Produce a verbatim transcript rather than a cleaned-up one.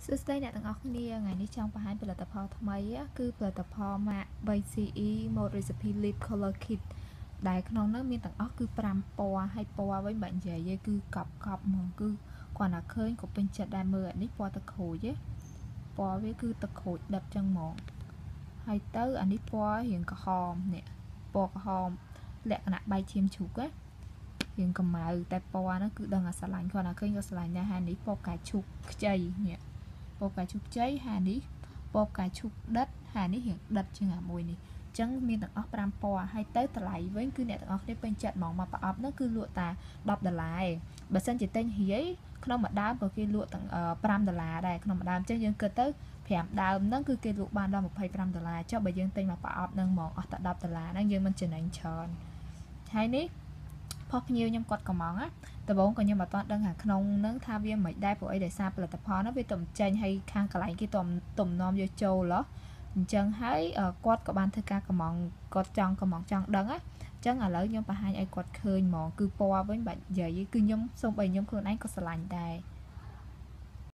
សួស្តីអ្នកទាំងអស់គ្នាថ្ងៃនេះចង់បង្ហាញផលិតផលថ្មីគឺផលិតផល MAC 3 ซี อี Mode Recipe Lip Color Kit ដែលក្នុងនោះមានទាំងអស់គឺfiveពណ៌ហើយពណ៌វិញបើនិយាយគឺកប់កប់ហ្មងគឺគាត់ណាឃើញក៏ពេញចិត្តដែរមើលអានេះពណ៌ទឹកក្រូចពណ៌វាគឺទឹកក្រូចដិតចឹងហ្មងហើយទៅអានេះពណ៌រាងក្រហមនេះពណ៌ក្រហមលក្ខណៈបែកឈាមជ្រូករាងកម្មៅតែពណ៌នោះគឺដឹងអាស្រឡាញ់គាត់ណាឃើញក៏ស្រឡាញ់ដែរហើយនេះពណ៌ផ្កាឈូកខ្ចីនេះពណ៌ផ្កាឈូកខ្ចីហើយនេះពណ៌ផ្កាឈូកដិតហើយនេះរាងដិតជាងអាមួយនេះអញ្ចឹងមានទាំងអស់fiveពណ៌ហើយទៅតម្លៃវិញគឺអ្នកទាំងអស់គ្នាពេញចិត្តហ្មងមកប្រអប់នោះគឺលក់តាtenដុល្លារឯងបើសិនជាទិញរាយក្នុងមួយដើមក៏គេលក់ទាំងfiveដុល្លារដែរក្នុងមួយដើមអញ្ចឹងយើងគិតទៅfiveដើមហ្នឹងគឺគេលក់បានដល់twenty-fiveដុល្លារចុះបើយើងទិញមកប្រអប់ហ្នឹងហ្មងអស់តែtenដុល្លារហ្នឹងយើងមិនចំណេញច្រើនហើយនេះផុសភ្ញៀវខ្ញុំគាត់កំងណាដំបូងក៏ខ្ញុំអត់ទាន់ដឹងថាក្នុងហ្នឹងថាវាមិនដែរព្រោះអីដោយសារផលិតផលហ្នឹងវាទំចេញហើយខាងកន្លែងគេទំទំនាំយកចូលហ៎អញ្ចឹងហើយគាត់ក៏បានធ្វើការកំងគាត់ចង់កំងចង់ដឹងណាអញ្ចឹងឥឡូវខ្ញុំបង្ហាញឲ្យគាត់ឃើញហ្មងគឺពណ៌វិញបាច់និយាយគឺខ្ញុំសូម្បីខ្ញុំខ្លួនឯងក៏ស្រឡាញ់ដែរ